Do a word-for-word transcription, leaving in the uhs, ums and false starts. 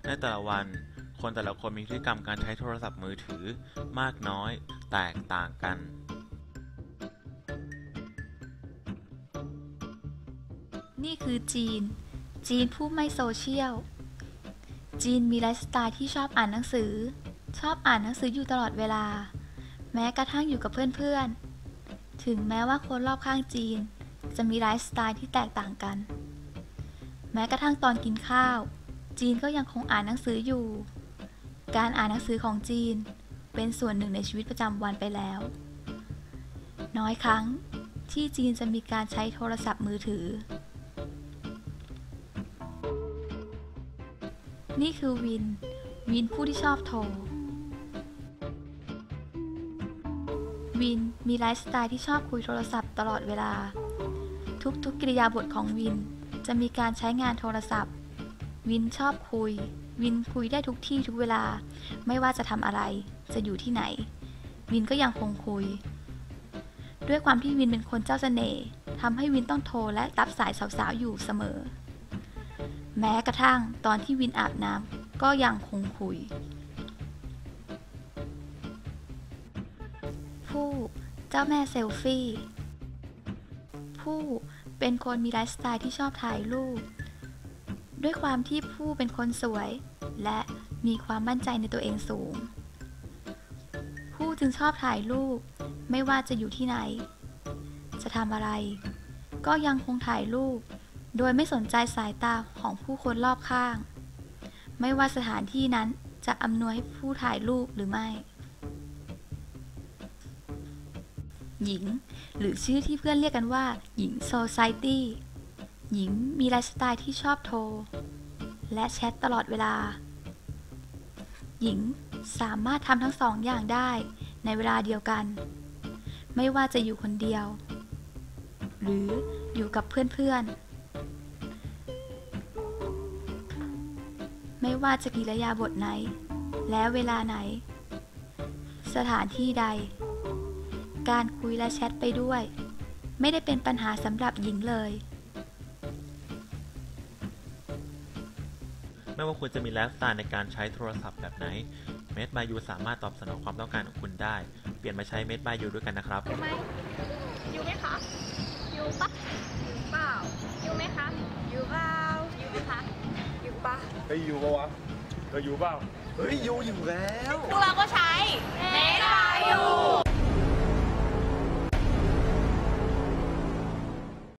ในแต่ละวันคนแต่ละคนมีพฤติกรรมการใช้โทรศัพท์มือถือมากน้อยแตกต่างกันนี่คือจีน จีนผู้ไม่โซเชียล จีนมีไลฟ์สไตล์ที่ชอบอ่านหนังสือ ชอบอ่านหนังสืออยู่ตลอดเวลา แม้กระทั่งอยู่กับเพื่อนๆ ถึงแม้ว่าคนรอบข้างจีนจะมีไลฟ์สไตล์ที่แตกต่างกัน แม้กระทั่งตอนกินข้าว จีนก็ยังคงอ่านหนังสืออยู่ การอ่านหนังสือของจีนเป็นส่วนหนึ่งในชีวิตประจำวันไปแล้ว น้อยครั้งที่จีนจะมีการใช้โทรศัพท์มือถือนี่คือวิน วินผู้ที่ชอบโทร วินมีไลฟ์สไตล์ที่ชอบคุยโทรศัพท์ตลอดเวลา ทุกๆ กกิริยาบถของวินจะมีการใช้งานโทรศัพท์ วินชอบคุย วินคุยได้ทุกที่ทุกเวลา ไม่ว่าจะทำอะไร จะอยู่ที่ไหน วินก็ยังคงคุย ด้วยความที่วินเป็นคนเจ้าเสน่ห์ทำให้วินต้องโทรและรับสายสาวๆอยู่เสมอแม้กระทั่งตอนที่วินอาบน้ำก็ยังคงคุย ผู้เจ้าแม่เซลฟี่ ผู้เป็นคนมีไลฟ์สไตล์ที่ชอบถ่ายรูป ด้วยความที่ผู้เป็นคนสวยและมีความมั่นใจในตัวเองสูง ผู้จึงชอบถ่ายรูปไม่ว่าจะอยู่ที่ไหน จะทำอะไรก็ยังคงถ่ายรูปโดยไม่สนใจสายตาของผู้คนรอบข้าง ไม่ว่าสถานที่นั้นจะอำนวยให้ผู้ถ่ายรูปหรือไม่ หญิงหรือชื่อที่เพื่อนเรียกกันว่าหญิงโซไซตี้ หญิงมีไลฟ์สไตล์ที่ชอบโทรและแชทตลอดเวลา หญิงสามารถทำทั้งสองอย่างได้ในเวลาเดียวกัน ไม่ว่าจะอยู่คนเดียวหรืออยู่กับเพื่อนๆไม่ว่าจะกิริยาบถไหนและเวลาไหนสถานที่ใดการคุยและแชทไปด้วยไม่ได้เป็นปัญหาสำหรับหญิงเลยไม่ว่าคุณจะมีไลฟ์สไตล์ในการใช้โทรศัพท์แบบไหน Made by You สามารถตอบสนองความต้องการของคุณได้เปลี่ยนมาใช้ Made by You ด้วยกันนะครับอยู่ไหมอยู่ไหมคะอยู่ปะอยู่เปล่าอยู่ไหมคะอยู่เปล่าอยู่ไหมคะอยู่ปะเฮ้ยอยู่ปะวะเธออยู่เปล่าเฮ้ยอยู่อยู่แล้วพวกเราก็ใช้ Made by You